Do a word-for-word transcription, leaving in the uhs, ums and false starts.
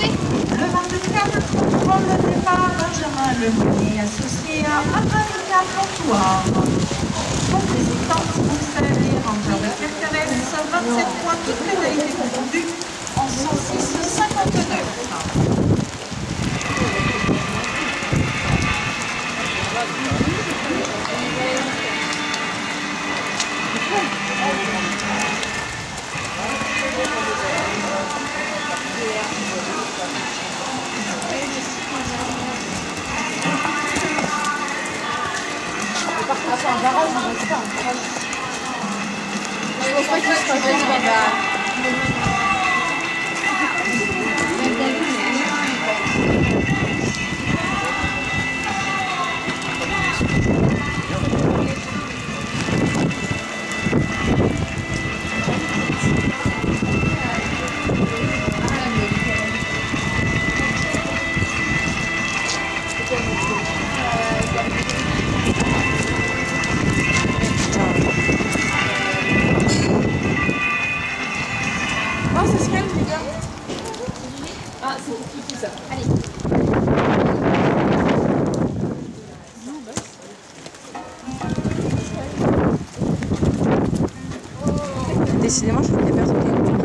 Le vingt-quatre, contrôle le départ, Benjamin Lemonnier, associé à America Plantoir. Donc les étances, Bruxelles et Ranger de Kerkeres, vingt-sept points, toutes pénalités confondues, en cent six cinquante-neuf. C'est un garage, on reste pas. Je pense pas qu'il se passe. Oh, ça se calme, les gars. Ah, c'est pour tout ça. Allez. Décidément, je fais des personnes qui